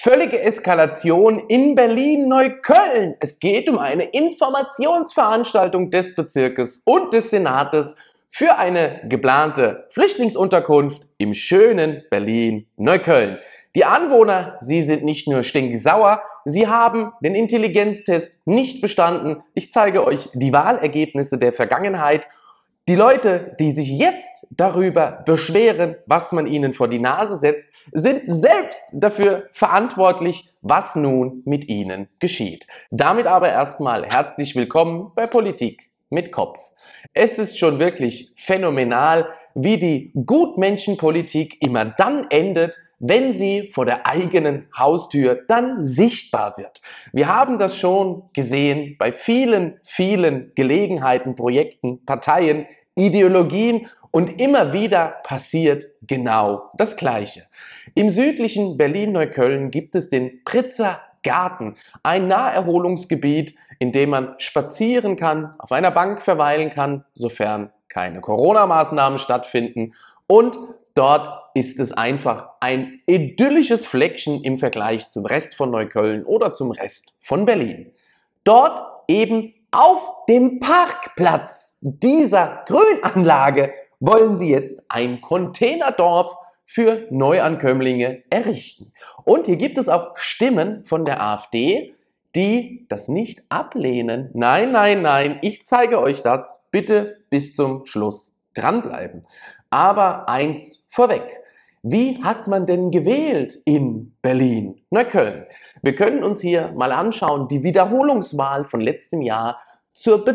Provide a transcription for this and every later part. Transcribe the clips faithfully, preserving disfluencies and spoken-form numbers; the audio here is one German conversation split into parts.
Völlige Eskalation in Berlin-Neukölln. Es geht um eine Informationsveranstaltung des Bezirkes und des Senates für eine geplante Flüchtlingsunterkunft im schönen Berlin-Neukölln. Die Anwohner, sie sind nicht nur stinksauer, sie haben den Intelligenztest nicht bestanden. Ich zeige euch die Wahlergebnisse der Vergangenheit. Die Leute, die sich jetzt darüber beschweren, was man ihnen vor die Nase setzt, sind selbst dafür verantwortlich, was nun mit ihnen geschieht. Damit aber erstmal herzlich willkommen bei Politik mit Kopf. Es ist schon wirklich phänomenal, wie die Gutmenschenpolitik immer dann endet, wenn sie vor der eigenen Haustür dann sichtbar wird. Wir haben das schon gesehen bei vielen, vielen Gelegenheiten, Projekten, Parteien, Ideologien und immer wieder passiert genau das Gleiche. Im südlichen Berlin-Neukölln gibt es den Pritzer Garten, ein Naherholungsgebiet, in dem man spazieren kann, auf einer Bank verweilen kann, sofern keine Corona-Maßnahmen stattfinden, und dort ist es einfach ein idyllisches Fleckchen im Vergleich zum Rest von Neukölln oder zum Rest von Berlin. Dort eben auf dem Parkplatz dieser Grünanlage wollen sie jetzt ein Containerdorf für Neuankömmlinge errichten. Und hier gibt es auch Stimmen von der AfD, die das nicht ablehnen. Nein, nein, nein, ich zeige euch das. Bitte bis zum Schluss dranbleiben. Aber eins vorweg. Wie hat man denn gewählt in Berlin-Neukölln? Wir können uns hier mal anschauen, die Wiederholungswahl von letztem Jahr zur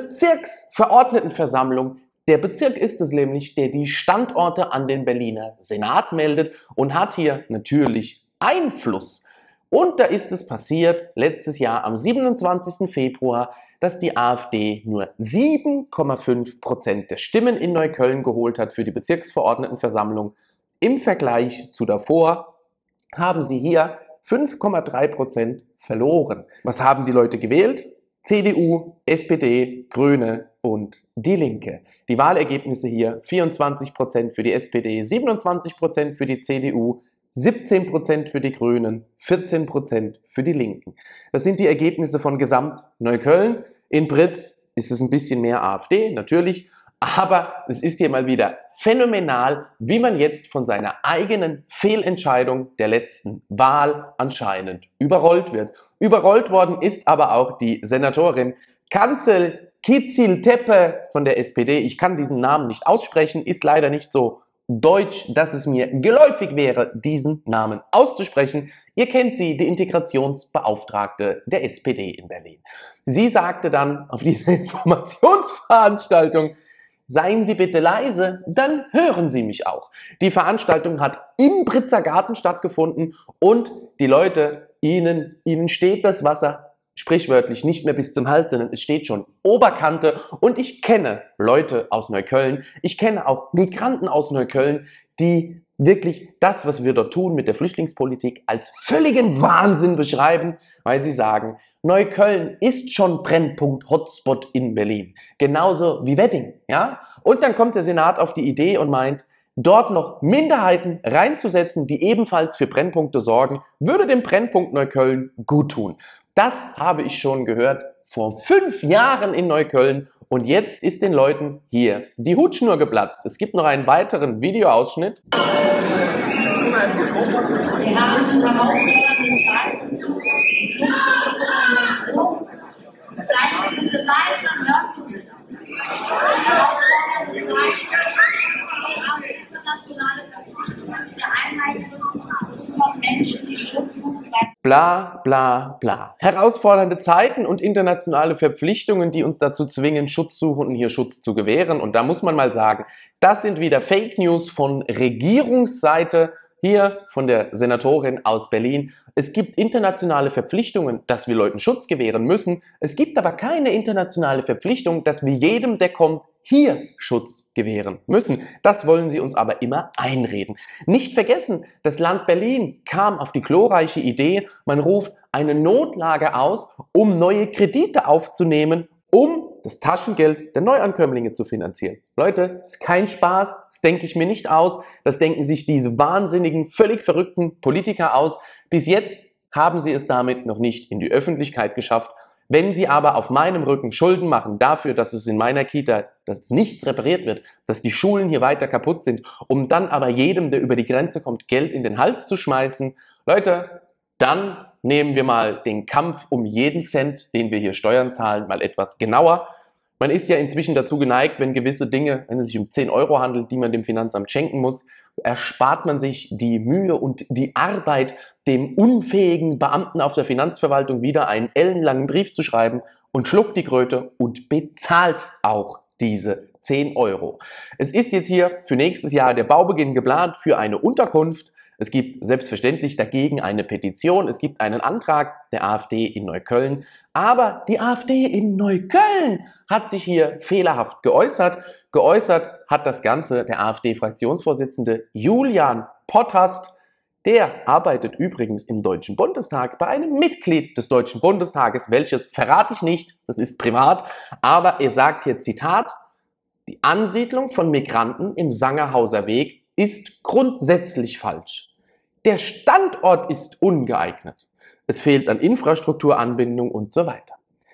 Bezirksverordnetenversammlung. Der Bezirk ist es nämlich, der die Standorte an den Berliner Senat meldet und hat hier natürlich Einfluss. Und da ist es passiert, letztes Jahr am siebenundzwanzigsten Februar, dass die AfD nur sieben Komma fünf Prozent der Stimmen in Neukölln geholt hat für die Bezirksverordnetenversammlung. Im Vergleich zu davor haben sie hier fünf Komma drei Prozent verloren. Was haben die Leute gewählt? C D U, S P D, Grüne und die Linke. Die Wahlergebnisse hier: vierundzwanzig Prozent für die S P D, siebenundzwanzig Prozent für die C D U, siebzehn Prozent für die Grünen, vierzehn Prozent für die Linken. Das sind die Ergebnisse von Gesamt-Neukölln. In Britz ist es ein bisschen mehr AfD, natürlich. Aber es ist hier mal wieder phänomenal, wie man jetzt von seiner eigenen Fehlentscheidung der letzten Wahl anscheinend überrollt wird. Überrollt worden ist aber auch die Senatorin Kanzel Kicil-Tepe von der S P D. Ich kann diesen Namen nicht aussprechen, ist leider nicht so deutsch, dass es mir geläufig wäre, diesen Namen auszusprechen. Ihr kennt sie, die Integrationsbeauftragte der S P D in Berlin. Sie sagte dann auf dieser Informationsveranstaltung: Seien Sie bitte leise, dann hören Sie mich auch. Die Veranstaltung hat im Pritzer Garten stattgefunden und die Leute, ihnen, ihnen steht das Wasser sprichwörtlich nicht mehr bis zum Hals, sondern es steht schon Oberkante. Und ich kenne Leute aus Neukölln, ich kenne auch Migranten aus Neukölln, die wirklich das, was wir dort tun mit der Flüchtlingspolitik, als völligen Wahnsinn beschreiben, weil sie sagen, Neukölln ist schon Brennpunkt Hotspot in Berlin. Genauso wie Wedding, ja? Und dann kommt der Senat auf die Idee und meint, dort noch Minderheiten reinzusetzen, die ebenfalls für Brennpunkte sorgen, würde dem Brennpunkt Neukölln gut tun. Das habe ich schon gehört vor fünf Jahren in Neukölln und jetzt ist den Leuten hier die Hutschnur geplatzt. Es gibt noch einen weiteren Videoausschnitt. Wir haben uns herausfordernden Zeiten. Seien Sie bitte leise und hören Sie mich an. Herausfordernde Zeiten. Internationale Verpflichtungen der Einheitlichen von Menschen, die Schutz suchen. Bla bla bla. Herausfordernde Zeiten und internationale Verpflichtungen, die uns dazu zwingen, Schutzsuchenden hier Schutz zu gewähren. Und da muss man mal sagen, das sind wieder Fake News von Regierungsseite, hier von der Senatorin aus Berlin. Es gibt internationale Verpflichtungen, dass wir Leuten Schutz gewähren müssen. Es gibt aber keine internationale Verpflichtung, dass wir jedem, der kommt, hier Schutz gewähren müssen. Das wollen sie uns aber immer einreden. Nicht vergessen, das Land Berlin kam auf die glorreiche Idee, man ruft eine Notlage aus, um neue Kredite aufzunehmen, um das Taschengeld der Neuankömmlinge zu finanzieren. Leute, ist kein Spaß, das denke ich mir nicht aus, das denken sich diese wahnsinnigen, völlig verrückten Politiker aus. Bis jetzt haben Sie es damit noch nicht in die Öffentlichkeit geschafft. Wenn Sie aber auf meinem Rücken Schulden machen dafür, dass es in meiner Kita, dass nichts repariert wird, dass die Schulen hier weiter kaputt sind, um dann aber jedem, der über die Grenze kommt, Geld in den Hals zu schmeißen, Leute, dann nehmen wir mal den Kampf um jeden Cent, den wir hier Steuern zahlen, mal etwas genauer. Man ist ja inzwischen dazu geneigt, wenn gewisse Dinge, wenn es sich um zehn Euro handelt, die man dem Finanzamt schenken muss, erspart man sich die Mühe und die Arbeit, dem unfähigen Beamten auf der Finanzverwaltung wieder einen ellenlangen Brief zu schreiben und schluckt die Kröte und bezahlt auch diese zehn Euro. Es ist jetzt hier für nächstes Jahr der Baubeginn geplant für eine Unterkunft. Es gibt selbstverständlich dagegen eine Petition, es gibt einen Antrag der AfD in Neukölln, aber die AfD in Neukölln hat sich hier fehlerhaft geäußert. Geäußert hat das Ganze der AfD-Fraktionsvorsitzende Julian Potthast. Der arbeitet übrigens im Deutschen Bundestag bei einem Mitglied des Deutschen Bundestages, welches verrate ich nicht, das ist privat, aber er sagt hier, Zitat, die Ansiedlung von Migranten im Sangerhauser Weg ist grundsätzlich falsch. Der Standort ist ungeeignet. Es fehlt an Infrastrukturanbindung und so weiter.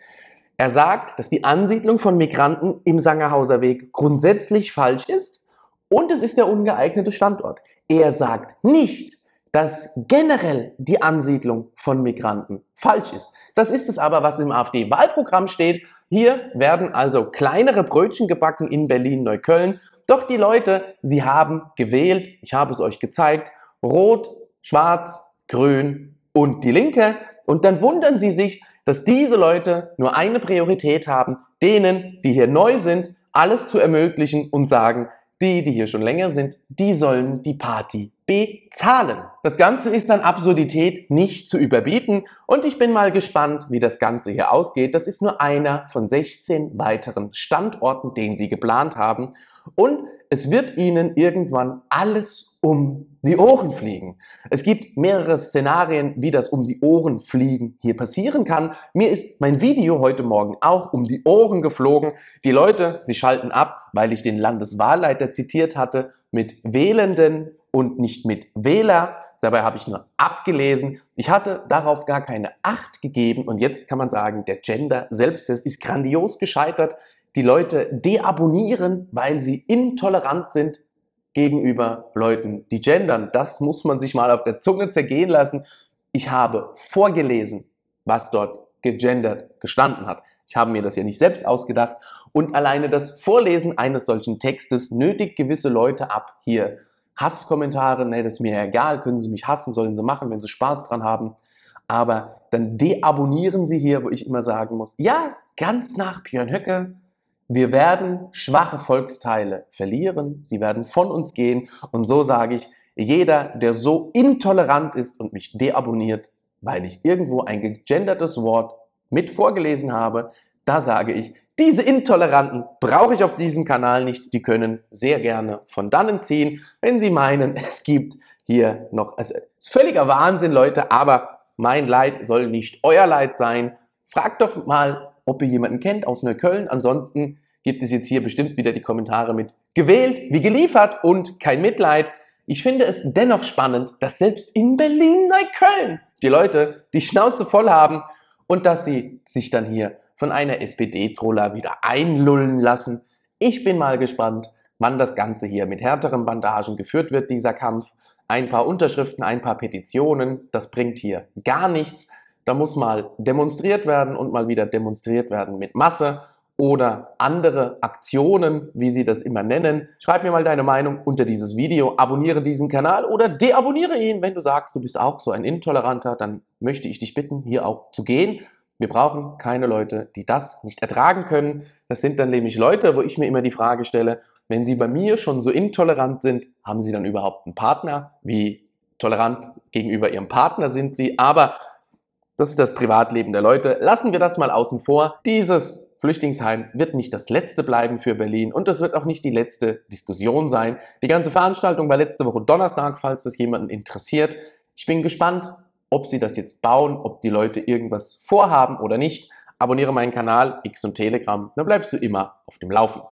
Er sagt, dass die Ansiedlung von Migranten im Sangerhauser Weg grundsätzlich falsch ist und es ist der ungeeignete Standort. Er sagt nicht, dass generell die Ansiedlung von Migranten falsch ist. Das ist es aber, was im AfD-Wahlprogramm steht. Hier werden also kleinere Brötchen gebacken in Berlin-Neukölln. Doch die Leute, sie haben gewählt, ich habe es euch gezeigt, Rot, Schwarz, Grün und die Linke. Und dann wundern sie sich, dass diese Leute nur eine Priorität haben, denen, die hier neu sind, alles zu ermöglichen und sagen, die, die hier schon länger sind, die sollen die Party bezahlen. Das Ganze ist an Absurdität nicht zu überbieten und ich bin mal gespannt, wie das Ganze hier ausgeht. Das ist nur einer von sechzehn weiteren Standorten, den sie geplant haben und es wird ihnen irgendwann alles um die Ohren fliegen. Es gibt mehrere Szenarien, wie das um die Ohren fliegen hier passieren kann. Mir ist mein Video heute Morgen auch um die Ohren geflogen. Die Leute, sie schalten ab, weil ich den Landeswahlleiter zitiert hatte mit Wählenden und nicht mit Wähler. Dabei habe ich nur abgelesen. Ich hatte darauf gar keine Acht gegeben und jetzt kann man sagen, der Gender-Selbsttest ist grandios gescheitert. Die Leute deabonnieren, weil sie intolerant sind gegenüber Leuten, die gendern. Das muss man sich mal auf der Zunge zergehen lassen. Ich habe vorgelesen, was dort gegendert gestanden hat. Ich habe mir das ja nicht selbst ausgedacht. Und alleine das Vorlesen eines solchen Textes nötigt gewisse Leute ab. Hier Hasskommentare, ne, das ist mir egal, können sie mich hassen, sollen sie machen, wenn sie Spaß dran haben. Aber dann deabonnieren sie hier, wo ich immer sagen muss, ja, ganz nach Björn Höcke, wir werden schwache Volksteile verlieren, sie werden von uns gehen und so sage ich, jeder, der so intolerant ist und mich deabonniert, weil ich irgendwo ein gegendertes Wort mit vorgelesen habe, da sage ich, diese Intoleranten brauche ich auf diesem Kanal nicht, die können sehr gerne von dannen ziehen, wenn sie meinen, es gibt hier noch, es ist völliger Wahnsinn, Leute, aber mein Leid soll nicht euer Leid sein. Fragt doch mal, ob ihr jemanden kennt aus Neukölln. Ansonsten gibt es jetzt hier bestimmt wieder die Kommentare mit gewählt, wie geliefert und kein Mitleid. Ich finde es dennoch spannend, dass selbst in Berlin-Neukölln die Leute die Schnauze voll haben und dass sie sich dann hier von einer S P D-Troller wieder einlullen lassen. Ich bin mal gespannt, wann das Ganze hier mit härteren Bandagen geführt wird, dieser Kampf. Ein paar Unterschriften, ein paar Petitionen, das bringt hier gar nichts. Da muss mal demonstriert werden und mal wieder demonstriert werden mit Masse oder andere Aktionen, wie sie das immer nennen. Schreib mir mal deine Meinung unter dieses Video, abonniere diesen Kanal oder deabonniere ihn. Wenn du sagst, du bist auch so ein Intoleranter, dann möchte ich dich bitten, hier auch zu gehen. Wir brauchen keine Leute, die das nicht ertragen können. Das sind dann nämlich Leute, wo ich mir immer die Frage stelle, wenn sie bei mir schon so intolerant sind, haben sie dann überhaupt einen Partner? Wie tolerant gegenüber ihrem Partner sind sie? Aber das ist das Privatleben der Leute. Lassen wir das mal außen vor. Dieses Flüchtlingsheim wird nicht das letzte bleiben für Berlin und das wird auch nicht die letzte Diskussion sein. Die ganze Veranstaltung war letzte Woche Donnerstag, falls das jemanden interessiert. Ich bin gespannt, ob sie das jetzt bauen, ob die Leute irgendwas vorhaben oder nicht. Abonniere meinen Kanal, X und Telegram, dann bleibst du immer auf dem Laufen.